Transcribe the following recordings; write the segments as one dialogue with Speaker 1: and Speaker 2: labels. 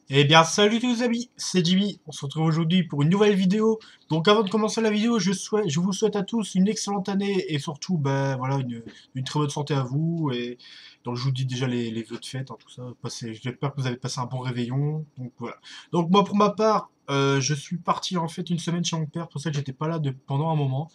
Speaker 1: Eh bien, salut tous les amis, c'est Jimmy. On se retrouve aujourd'hui pour une nouvelle vidéo. Donc, avant de commencer la vidéo, je vous souhaite à tous une excellente année et surtout, ben voilà, une très bonne santé à vous. Et donc, je vous dis déjà les vœux de fête, hein, tout ça. J'espère que vous avez passé un bon réveillon. Donc voilà. Donc moi, pour ma part, je suis parti en fait une semaine chez mon père. Pour ça que j'étais pas là pendant un moment.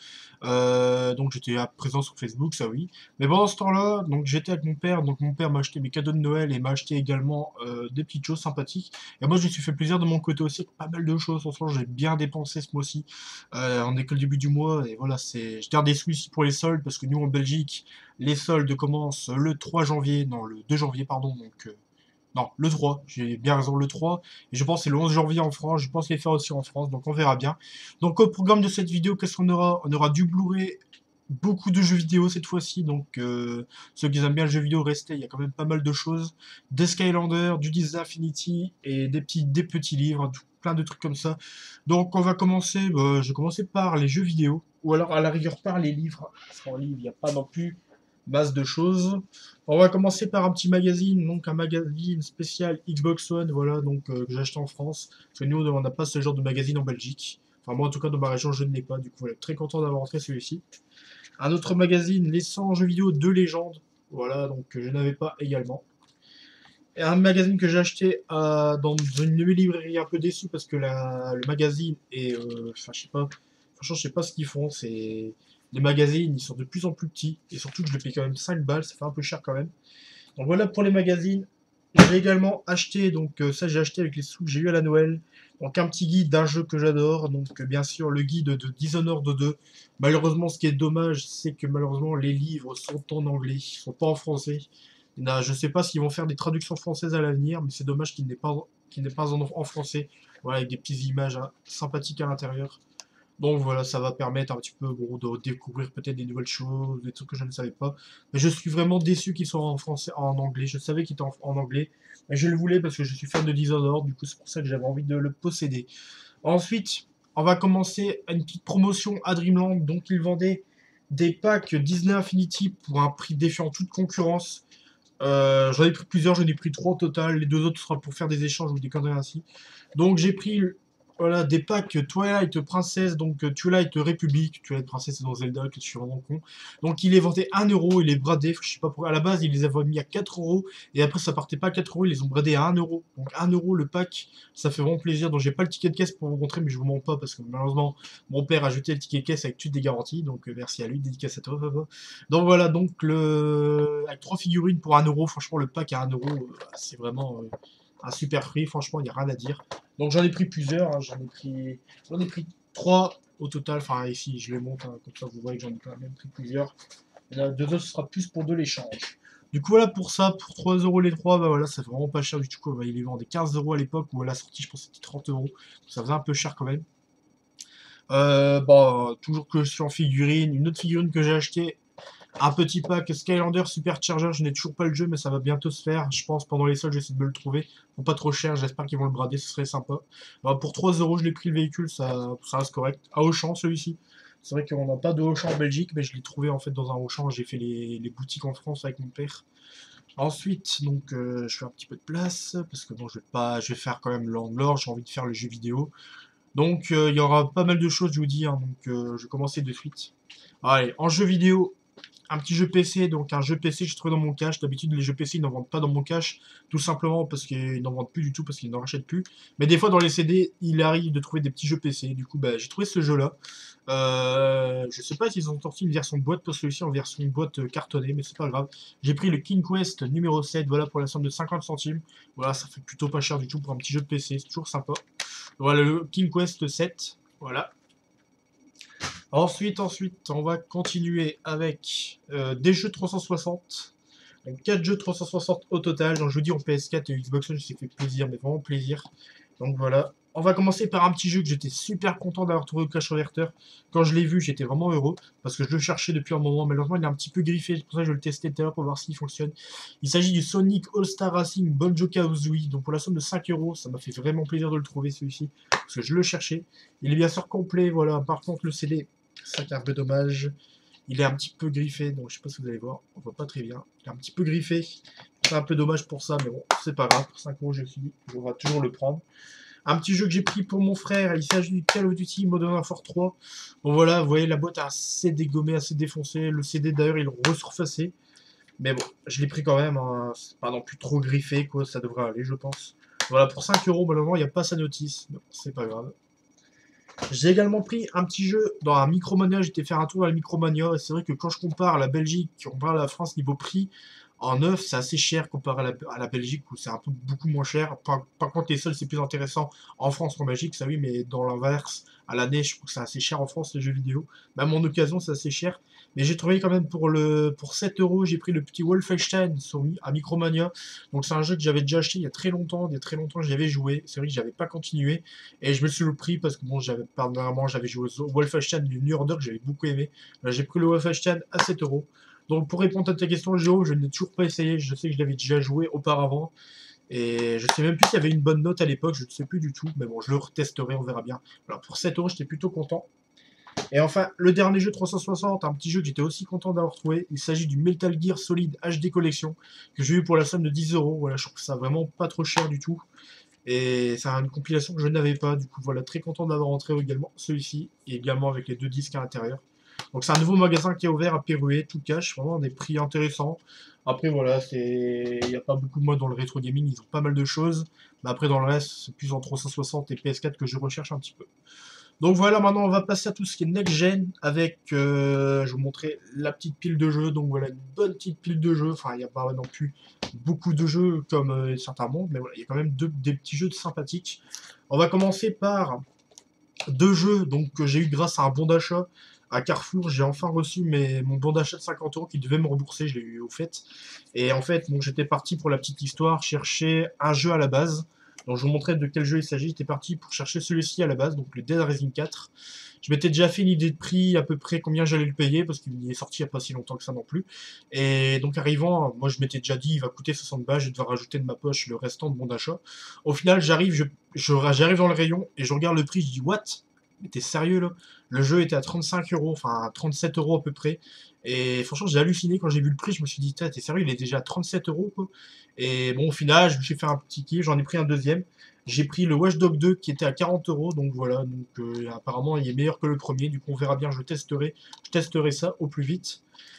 Speaker 1: Donc j'étais à présent sur Facebook, ça oui. Mais pendant ce temps-là, donc j'étais avec mon père. Donc mon père m'a acheté mes cadeaux de Noël et m'a acheté également des petites choses sympathiques. Et moi, je me suis fait plaisir de mon côté aussi, avec pas mal de choses. Franchement, j'ai bien dépensé ce mois-ci. On est que le début du mois, et voilà, je garde des sous ici pour les soldes, parce que nous, en Belgique, les soldes commencent le 3 janvier, non, le 2 janvier, pardon, donc, non, le 3, j'ai bien raison, le 3, et je pense que c'est le 11 janvier en France, je pense les faire aussi en France, donc on verra bien. Donc, au programme de cette vidéo, qu'est-ce qu'on aura? On aura du Blu-ray, beaucoup de jeux vidéo cette fois-ci, donc ceux qui aiment bien le jeu vidéo, restez, il y a quand même pas mal de choses. Des Skylanders, du Disney Infinity et des petits livres, plein de trucs comme ça. Donc on va commencer, je vais commencer par les jeux vidéo, ou alors à la rigueur par les livres, parce qu'en livre il n'y a pas non plus masse de choses. On va commencer par un petit magazine, donc un magazine spécial Xbox One, voilà, donc que j'ai acheté en France, parce que nous on n'a pas ce genre de magazine en Belgique. Enfin moi en tout cas dans ma région je ne l'ai pas, du coup voilà, très content d'avoir rentré celui-ci. Un autre magazine, les 100 jeux vidéo de légende. Voilà, donc je n'avais pas également. Et un magazine que j'ai acheté dans une librairie un peu déçue parce que le magazine est. Enfin, je sais pas. Franchement, je sais pas ce qu'ils font. Les magazines, ils sont de plus en plus petits. Et surtout que je le paye quand même 5 balles. Ça fait un peu cher quand même. Donc voilà pour les magazines. J'ai également acheté, donc ça j'ai acheté avec les sous que j'ai eu à la Noël. Donc un petit guide d'un jeu que j'adore. Donc bien sûr le guide de Dishonored 2. Malheureusement ce qui est dommage c'est que malheureusement les livres sont en anglais, ils sont pas en français. Je sais pas s'ils vont faire des traductions françaises à l'avenir, mais c'est dommage qu'il n'ait pas en français. Voilà, avec des petites images hein, sympathiques à l'intérieur. Donc voilà, ça va permettre un petit peu bon, de découvrir peut-être des nouvelles choses, des trucs que je ne savais pas. Mais je suis vraiment déçu qu'ils soient en français, en anglais. Je savais qu'il était en anglais, mais je le voulais parce que je suis fan de Dishonored. Du coup, c'est pour ça que j'avais envie de le posséder. Ensuite, on va commencer une petite promotion à Dreamland. Donc, ils vendaient des packs Disney Infinity pour un prix défiant toute concurrence. J'en ai pris plusieurs, j'en ai pris trois au total. Les deux autres sera pour faire des échanges ou des conneries ainsi. Donc j'ai pris voilà, des packs Twilight Princess, donc Twilight Republic. Twilight Princess c'est dans Zelda, que je suis vraiment con. Donc il est vendu 1€, il est bradé, je sais pas pourquoi. À la base, ils les avaient mis à 4€, et après ça partait pas à 4€, ils les ont bradé à 1€. Donc 1€ le pack, ça fait vraiment plaisir. Donc j'ai pas le ticket de caisse pour vous montrer, mais je vous mens pas parce que malheureusement mon père a jeté le ticket de caisse avec toutes des garanties. Donc merci à lui, dédicace à toi, papa. Donc voilà, donc avec trois figurines pour 1€, franchement le pack à 1€, c'est vraiment un super prix, franchement il n'y a rien à dire. Donc j'en ai pris plusieurs, hein, j'en ai pris trois au total, enfin ici je les monte, hein, comme ça vous voyez que j'en ai quand même pris plusieurs. Et là, deux autres ce sera plus pour de l'échange. Du coup voilà pour ça, pour 3€ les trois, bah voilà, ça fait vraiment pas cher du tout quoi. Bah, il les vendait 15€ à l'époque, ou à la sortie je pense que c'était 30€, ça faisait un peu cher quand même. Bah, toujours que je suis en figurine, une autre figurine que j'ai achetée, un petit pack Skylander Supercharger, je n'ai toujours pas le jeu, mais ça va bientôt se faire. Je pense pendant les soldes, j'essaie de me le trouver. Pour pas trop cher, j'espère qu'ils vont le brader, ce serait sympa. Bah, pour 3€, je l'ai pris le véhicule, ça reste correct. À Auchan, celui-ci. C'est vrai qu'on n'a pas de Auchan en Belgique, mais je l'ai trouvé en fait dans un Auchan. J'ai fait les boutiques en France avec mon père. Ensuite, donc, je fais un petit peu de place, parce que bon, je vais faire quand même Landlord, j'ai envie de faire le jeu vidéo. Donc, il y aura pas mal de choses, je vous dis, hein, donc je vais commencer de suite. Allez, en jeu vidéo, un petit jeu PC, donc un jeu PC que j'ai trouvé dans mon cache. D'habitude, les jeux PC, ils n'en vendent pas dans mon cache, tout simplement parce qu'ils n'en vendent plus du tout, parce qu'ils n'en rachètent plus. Mais des fois, dans les CD, il arrive de trouver des petits jeux PC. Du coup, bah, j'ai trouvé ce jeu-là. Je sais pas s'ils ont sorti une version boîte pour celui-ci en version boîte cartonnée, mais c'est pas grave. J'ai pris le King Quest numéro 7, voilà, pour la somme de 50 centimes. Voilà, ça fait plutôt pas cher du tout pour un petit jeu de PC, c'est toujours sympa. Voilà, le King Quest 7, voilà. Ensuite, on va continuer avec des jeux 360. Donc 4 jeux 360 au total. Donc je vous dis en PS4 et Xbox One, je s'est fait plaisir, mais vraiment plaisir. Donc voilà. On va commencer par un petit jeu que j'étais super content d'avoir trouvé au Cash Converter. Quand je l'ai vu, j'étais vraiment heureux parce que je le cherchais depuis un moment. Malheureusement, il est un petit peu griffé. C'est pour ça que je vais le tester tout à l'heure pour voir s'il fonctionne. Il s'agit du Sonic All-Star Racing Banjo-Kazooie. Donc pour la somme de 5€, ça m'a fait vraiment plaisir de le trouver celui-ci parce que je le cherchais. Il est bien sûr complet. Voilà. Par contre, le CD, c'est ça qui est un peu dommage. Il est un petit peu griffé, donc je sais pas si vous allez voir, on voit pas très bien. Il est un petit peu griffé. C'est un peu dommage pour ça, mais bon, c'est pas grave. Pour 5 euros, on va toujours le prendre. Un petit jeu que j'ai pris pour mon frère, il s'agit du Call of Duty Modern Warfare 3. Bon voilà, vous voyez, la boîte est assez dégommée, assez défoncée. Le CD d'ailleurs, il est resurfacé. Mais bon, je l'ai pris quand même, hein. C'est pas non plus trop griffé, quoi, ça devrait aller, je pense. Voilà, pour 5 euros, malheureusement, il n'y a pas sa notice. Non, c'est pas grave. J'ai également pris un petit jeu dans un Micromania. J'étais faire un tour dans la Micromania. Et c'est vrai que quand je compare la Belgique, on compare la France niveau prix, en neuf, c'est assez cher comparé à la Belgique où c'est un peu beaucoup moins cher. Par contre, les soldes, c'est plus intéressant en France qu'en Belgique, ça oui, mais dans l'inverse, à l'année, je trouve que c'est assez cher en France les jeux vidéo. Même en occasion, c'est assez cher. Mais j'ai trouvé quand même pour 7 euros, j'ai pris le petit Wolfenstein à Micromania. Donc c'est un jeu que j'avais déjà acheté il y a très longtemps, j'y avais joué. C'est vrai que j'avais pas continué. Et je me suis le pris parce que bon, j'avais joué au Wolfenstein du New Order que j'avais beaucoup aimé. Là, j'ai pris le Wolfenstein à 7 euros. Donc pour répondre à ta question, Géo, je ne l'ai toujours pas essayé. Je sais que je l'avais déjà joué auparavant. Et je sais même plus s'il y avait une bonne note à l'époque, je ne sais plus du tout. Mais bon, je le retesterai, on verra bien. Alors pour 7 euros, j'étais plutôt content. Et enfin, le dernier jeu 360, un petit jeu que j'étais aussi content d'avoir trouvé. Il s'agit du Metal Gear Solid HD Collection que j'ai eu pour la somme de 10 euros. Voilà, je trouve ça vraiment pas trop cher du tout. Et c'est une compilation que je n'avais pas. Du coup, voilà, très content d'avoir rentré également celui-ci. Et également avec les deux disques à l'intérieur. Donc c'est un nouveau magasin qui est ouvert à Pérouet, tout cash, vraiment des prix intéressants. Après voilà, il n'y a pas beaucoup de modes dans le rétro gaming, ils ont pas mal de choses. Mais après dans le reste, c'est plus en 360 et PS4 que je recherche un petit peu. Donc voilà, maintenant on va passer à tout ce qui est next-gen avec, je vais vous montrer la petite pile de jeux. Donc voilà, une bonne petite pile de jeux. Enfin, il n'y a pas non plus beaucoup de jeux comme certains mondes, mais voilà, il y a quand même des petits jeux sympathiques. On va commencer par deux jeux donc, que j'ai eu grâce à un bon d'achat à Carrefour. J'ai enfin reçu mon bon d'achat de 50 euros qui devait me rembourser, je l'ai eu au fait. Et en fait, bon, j'étais parti pour la petite histoire chercher un jeu à la base. Donc je vous montrais de quel jeu il s'agit. J'étais parti pour chercher celui-ci à la base, donc le Dead Rising 4. Je m'étais déjà fait une idée de prix, à peu près combien j'allais le payer, parce qu'il est sorti il n'y a pas si longtemps que ça non plus. Et donc arrivant, moi je m'étais déjà dit, il va coûter 60 balles, je vais devoir rajouter de ma poche le restant de mon achat. Au final, j'arrive dans le rayon et je regarde le prix, je dis, what? Mais t'es sérieux là? Le jeu était à 35 euros, enfin 37 euros à peu près. Et franchement, j'ai halluciné quand j'ai vu le prix. Je me suis dit, t'es sérieux, il est déjà à 37 euros quoi. Et bon, au final, je me suis fait un petit kiff, j'en ai pris un deuxième. J'ai pris le Watch Dogs 2 qui était à 40 euros, donc voilà. Donc apparemment, il est meilleur que le premier. Du coup, on verra bien, je testerai ça au plus vite.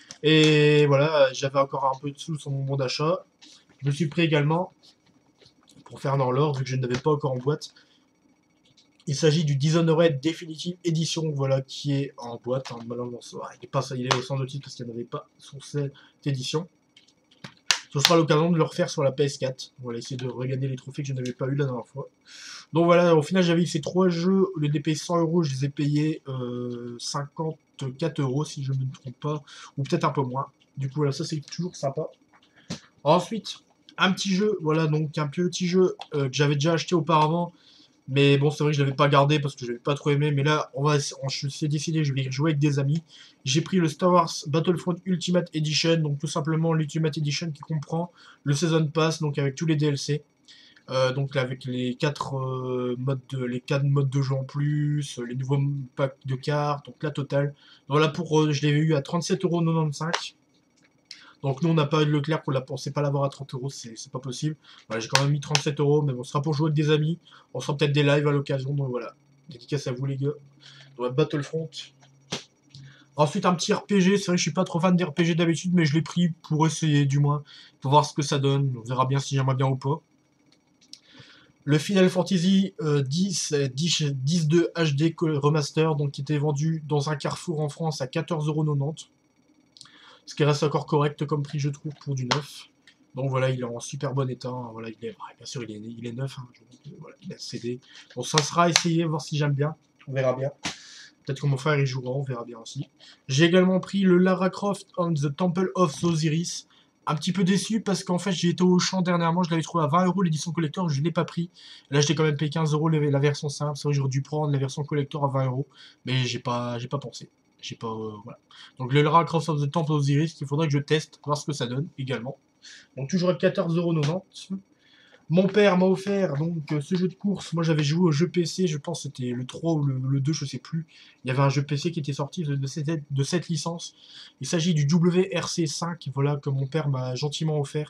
Speaker 1: Et voilà, j'avais encore un peu de sous sur mon bon d'achat. Je me suis pris également, pour faire dans l'ordre, vu que je ne l'avais pas encore en boîte, il s'agit du Dishonored Definitive Edition, voilà, qui est en boîte. Hein, malheureusement, il est sans notice parce qu'il n'y en avait pas sur cette édition. Ce sera l'occasion de le refaire sur la PS4. Voilà, essayer de regagner les trophées que je n'avais pas eu la dernière fois. Donc voilà, au final, j'avais eu ces trois jeux. Au lieu de payer 100 euros, je les ai payés 54 euros, si je ne me trompe pas, ou peut-être un peu moins. Du coup, voilà, ça c'est toujours sympa. Ensuite, un petit jeu, voilà, donc un petit jeu que j'avais déjà acheté auparavant. Mais bon, c'est vrai que je l'avais pas gardé parce que je l'avais pas trop aimé. Mais là, je suis décidé, je vais y jouer avec des amis. J'ai pris le Star Wars Battlefront Ultimate Edition, donc tout simplement l'Ultimate Edition qui comprend le Season Pass, donc avec tous les DLC. Donc là, avec les 4 modes de jeu en plus, les nouveaux packs de cartes, donc la totale. Donc là, je l'ai eu à 37,95 €. Donc nous, on n'a pas eu de Leclerc, on ne pensait pas l'avoir à 30 euros, c'est pas possible. Voilà, j'ai quand même mis 37 euros, mais bon, ce sera pour jouer avec des amis. On fera peut-être des lives à l'occasion, donc voilà. Dédicace à vous les gars. Dans la Battlefront. Ensuite, un petit RPG. C'est vrai que je suis pas trop fan des RPG d'habitude, mais je l'ai pris pour essayer du moins, pour voir ce que ça donne. On verra bien si j'aimerais bien ou pas. Le Final Fantasy 10 HD Remaster, donc qui était vendu dans un Carrefour en France à 14,90 €. Ce qui reste encore correct comme prix, je trouve, pour du neuf. Donc voilà, il est en super bon état. Hein. Voilà, bien sûr, il est neuf. Hein. Voilà, il a cédé. Donc ça sera essayé, voir si j'aime bien. On verra bien. Peut-être que mon frère y jouera, on verra bien aussi. J'ai également pris le Lara Croft on the Temple of Osiris. Un petit peu déçu parce qu'en fait, j'ai été au champ dernièrement, je l'avais trouvé à 20 € l'édition collector, je ne l'ai pas pris. Là, j'ai quand même payé 15 € la version simple. C'est vrai que j'aurais dû prendre la version collector à 20 €, mais j'ai pas pensé. J'ai pas, voilà. Donc le Lara Croft of the Temple of Osiris, qu'il faudrait que je teste, voir ce que ça donne également. Donc toujours à 14,90 €. Mon père m'a offert donc ce jeu de course. Moi j'avais joué au jeu PC, je pense que c'était le 3 ou le 2, je sais plus. Il y avait un jeu PC qui était sorti de cette licence. Il s'agit du WRC5, voilà, que mon père m'a gentiment offert.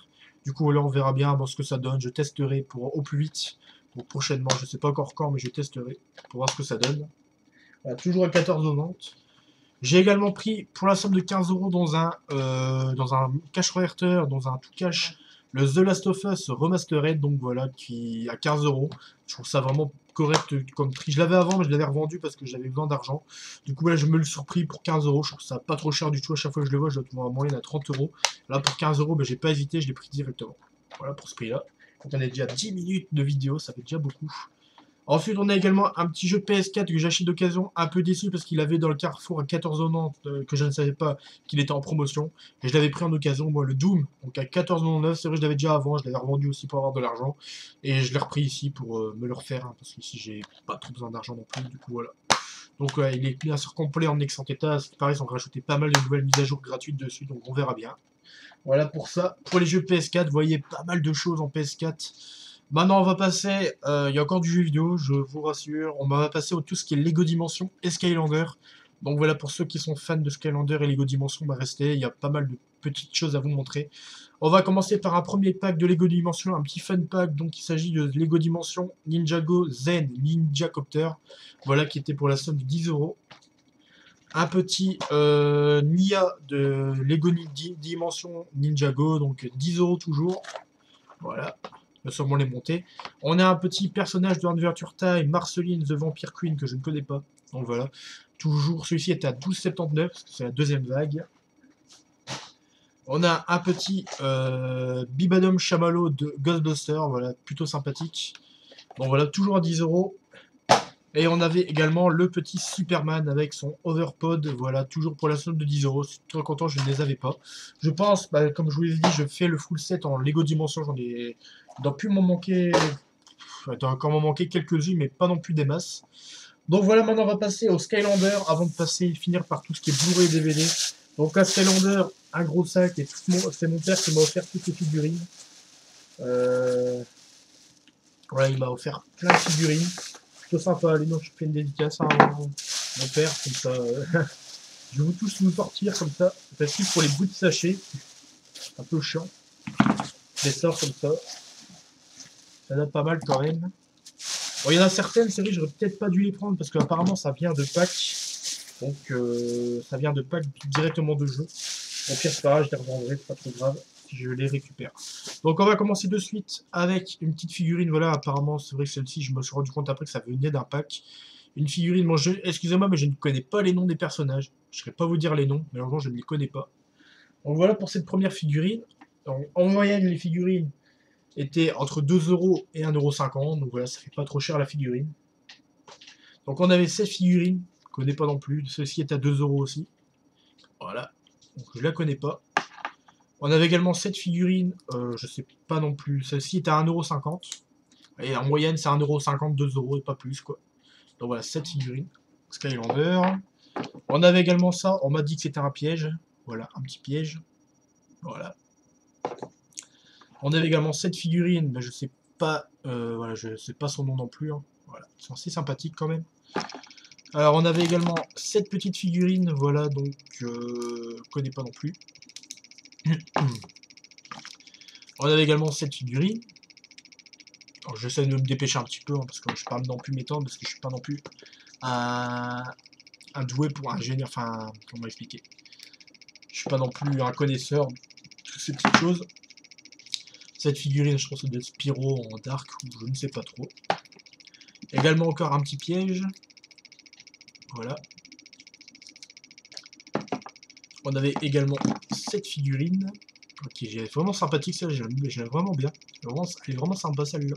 Speaker 1: Du coup, là, on verra bien bon, ce que ça donne. Je testerai au plus vite. Donc, prochainement, je sais pas encore quand, mais je testerai pour voir ce que ça donne. Voilà, toujours à 14,90. J'ai également pris pour la somme de 15 euros dans un cash converter, dans un tout cash, le The Last of Us Remastered, donc voilà, qui à 15 euros. Je trouve ça vraiment correct comme prix. Je l'avais avant, mais je l'avais revendu parce que j'avais besoin d'argent. Du coup, là, je me le surpris pour 15 euros. Je trouve ça pas trop cher du tout. À chaque fois que je le vois, je dois trouver en moyenne à 30 euros. Là, pour 15 euros, ben, j'ai pas hésité, je l'ai pris directement. Voilà pour ce prix-là. Quand on est déjà à 10 minutes de vidéo, ça fait déjà beaucoup. Ensuite, on a également un petit jeu PS4 que j'ai acheté d'occasion, un peu déçu parce qu'il avait dans le Carrefour à 14,90 que je ne savais pas qu'il était en promotion. Et je l'avais pris en occasion, moi, le Doom, donc à 14,99. C'est vrai, je l'avais déjà avant, je l'avais revendu aussi pour avoir de l'argent. Et je l'ai repris ici pour me le refaire, hein, parce qu'ici, j'ai pas trop besoin d'argent non plus, du coup, voilà. Donc, il est bien sûr complet en excellent état. Ce qui paraît, ils ont rajouté pas mal de nouvelles mises à jour gratuites dessus, donc on verra bien. Voilà pour ça. Pour les jeux PS4, vous voyez pas mal de choses en PS4. Maintenant, on va passer. Il y a encore du jeu vidéo, je vous rassure. On va passer au tout ce qui est Lego Dimension et Skylander. Donc voilà, pour ceux qui sont fans de Skylander et Lego Dimension, bah restez. Il y a pas mal de petites choses à vous montrer. On va commencer par un premier pack de Lego Dimension, un petit fun pack. Donc il s'agit de Lego Dimension Ninjago Zen Ninja Copter. Voilà, qui était pour la somme de 10 euros. Un petit Nia de Lego Dimension Ninjago, donc 10 euros toujours. Voilà, on va sûrement les monter. On a un petit personnage de Adventure Time, Marceline the Vampire Queen, que je ne connais pas. Donc voilà, toujours, celui-ci est à 12,79, parce que c'est la deuxième vague. On a un petit Bibadom Chamallow de Ghostbuster, voilà, plutôt sympathique. Bon voilà, toujours à 10 euros. Et on avait également le petit Superman avec son Overpod, voilà, toujours pour la somme de 10 euros. Je suis très content, je ne les avais pas. Je pense, bah, comme je vous l'ai dit, je fais le full set en Lego Dimension, j'en ai... Il doit plus m'en manquer... Il doit encore m'en manquer quelques-unes, mais pas non plus des masses. Donc voilà, maintenant on va passer au Skylander, avant de finir par tout ce qui est Blu-ray et DVD. Donc là, Skylander, un gros sac, et c'est mon père qui m'a offert toutes les figurines. Voilà, il m'a offert plein de figurines. Plutôt sympa, allez, donc je fais une dédicace à mon père, comme ça. Je vais vous tous vous sortir comme ça. C'est facile pour les bouts de sachet. Un peu chiant. Je les sors comme ça. Ça donne pas mal quand même. Bon, il y en a certaines, c'est vrai, j'aurais peut-être pas dû les prendre parce qu'apparemment ça vient de pack. Donc ça vient de pack directement de jeu. Au pire, c'est pas grave, je les revendrai, c'est pas trop grave si je les récupère. Donc on va commencer de suite avec une petite figurine. Voilà, apparemment, c'est vrai que celle-ci, je me suis rendu compte après que ça venait d'un pack. Une figurine, bon, excusez-moi, mais je ne connais pas les noms des personnages. Je ne saurais pas vous dire les noms, mais en je ne les connais pas. Donc voilà pour cette première figurine. Donc, en moyenne, les figurines étaient entre 2 euros et 1,50 €. Donc voilà, ça fait pas trop cher la figurine. Donc on avait cette figurine, je ne connais pas non plus. Celle-ci est à 2 euros aussi. Voilà, donc je la connais pas. On avait également cette figurine, je sais pas non plus. Celle-ci est à 1,50 €. Et en moyenne, c'est 1,50 €, 2 euros et pas plus, quoi. Donc voilà, cette figurine. Skylander. On avait également ça, on m'a dit que c'était un piège. Voilà, un petit piège. Voilà. On avait également cette figurine, mais je sais pas, voilà, je sais pas son nom non plus. Hein. Voilà, ils sont assez sympathiques quand même. Alors on avait également cette petite figurine, voilà, donc je connais pas non plus. On avait également cette figurine. Alors j'essaie de me dépêcher un petit peu, hein, parce que je ne peux pas non plus m'étendre, parce que je suis pas non plus un doué pour un génie, enfin, comment expliquer. Je suis pas non plus un connaisseur de toutes ces petites choses. Cette figurine, je pense que c'est de Spyro en Dark, ou je ne sais pas trop. Également encore un petit piège. Voilà. On avait également cette figurine, qui est vraiment sympathique, celle j'aime vraiment bien. Elle est vraiment sympa celle-là.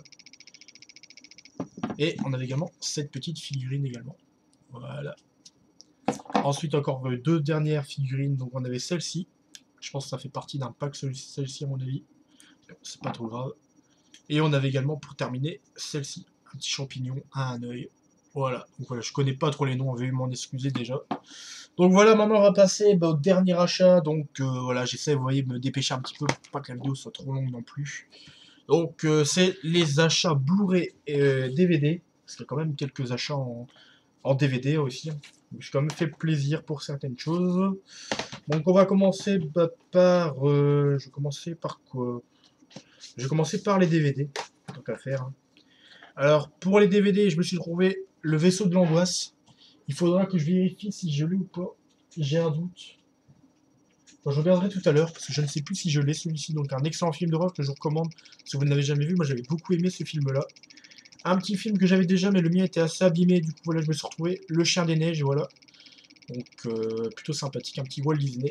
Speaker 1: Et on avait également cette petite figurine également. Voilà. Ensuite encore deux dernières figurines, donc on avait celle-ci. Je pense que ça fait partie d'un pack celle-ci à mon avis. C'est pas trop grave. Et on avait également pour terminer celle-ci. Un petit champignon à un œil. Voilà. Donc voilà, je connais pas trop les noms, on va m'en excuser déjà. Donc voilà, maintenant on va passer au dernier achat. Donc voilà, j'essaie, vous voyez, de me dépêcher un petit peu pour pas que la vidéo soit trop longue non plus. Donc c'est les achats Blu-ray et DVD. Parce qu'il y a quand même quelques achats en DVD aussi. Je me suis quand même fait plaisir pour certaines choses. Donc on va commencer par... je vais commencer par quoi? Je vais commencer par les DVD, tant qu'à faire, hein. Alors, pour les DVD, je me suis trouvé Le Vaisseau de l'Angoisse. Il faudra que je vérifie si je l'ai ou pas. J'ai un doute. Bon, je regarderai tout à l'heure, parce que je ne sais plus si je l'ai celui-ci. Donc un excellent film d'horreur que je vous recommande si vous ne l'avez jamais vu. Moi j'avais beaucoup aimé ce film-là. Un petit film que j'avais déjà, mais le mien était assez abîmé. Du coup voilà, je me suis retrouvé Le Chien des Neiges, voilà. Donc plutôt sympathique, un petit Walt Disney.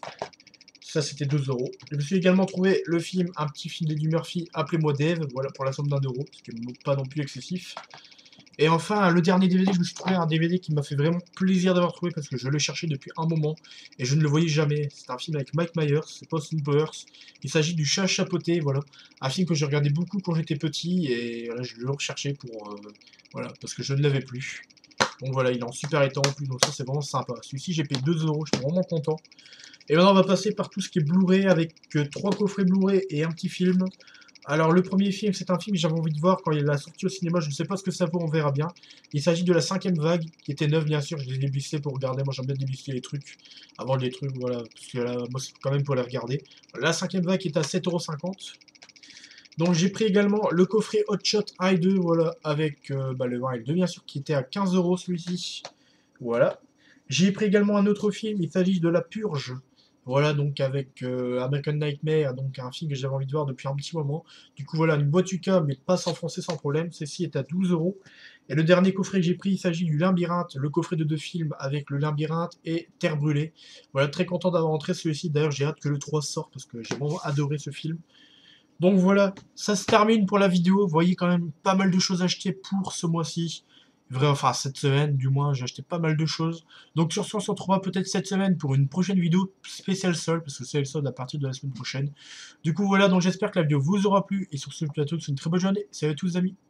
Speaker 1: Ça c'était 2 euros. Je me suis également trouvé le film, un petit film d'Eddie Murphy, Appelez-moi Dave, voilà, pour la somme d'1 euro, ce qui n'est pas non plus excessif. Et enfin, le dernier DVD, je me suis trouvé un DVD qui m'a fait vraiment plaisir d'avoir trouvé parce que je le cherchais depuis un moment et je ne le voyais jamais. C'est un film avec Mike Myers, c'est Austin Powers. Il s'agit du Chat chapeauté, voilà. Un film que j'ai regardé beaucoup quand j'étais petit et voilà, je le recherchais pour. Voilà, parce que je ne l'avais plus. Donc voilà, il est en super état en plus, donc ça c'est vraiment sympa. Celui-ci, j'ai payé 2 euros, je suis vraiment content. Et maintenant, on va passer par tout ce qui est Blu-ray avec 3 coffrets Blu-ray et un petit film. Alors, le premier film, c'est un film que j'avais envie de voir quand il a sorti au cinéma. Je ne sais pas ce que ça vaut, on verra bien. Il s'agit de La Cinquième Vague, qui était neuve, bien sûr. Je l'ai débusqué pour regarder. Moi, j'aime bien débusquer les trucs avant les trucs, voilà. Parce que là, moi, c'est quand même pour les regarder. La Cinquième Vague est à 7,50 €. Donc, j'ai pris également le coffret Hot Shot 1 et 2, voilà, avec le 1 et le 2, bien sûr, qui était à 15 € celui-ci. Voilà. J'ai pris également un autre film, il s'agit de La Purge. Voilà, donc avec American Nightmare, donc un film que j'avais envie de voir depuis un petit moment. Du coup, voilà, une boîte UK, mais pas sans français sans problème. Celle-ci est à 12 euros. Et le dernier coffret que j'ai pris, il s'agit du Labyrinthe, le coffret de 2 films avec le Labyrinthe et Terre brûlée. Voilà, très content d'avoir rentré celui-ci. D'ailleurs, j'ai hâte que le 3 sorte parce que j'ai vraiment adoré ce film. Donc voilà, ça se termine pour la vidéo. Vous voyez quand même pas mal de choses achetées pour ce mois-ci. Vrai, enfin cette semaine, du moins, j'ai acheté pas mal de choses. Donc sur ce, on se retrouvera peut-être cette semaine pour une prochaine vidéo spéciale sol, parce que c'est le sol à partir de la semaine prochaine. Du coup voilà, donc j'espère que la vidéo vous aura plu. Et sur ce plateau, c'est une très bonne journée. Salut à tous les amis.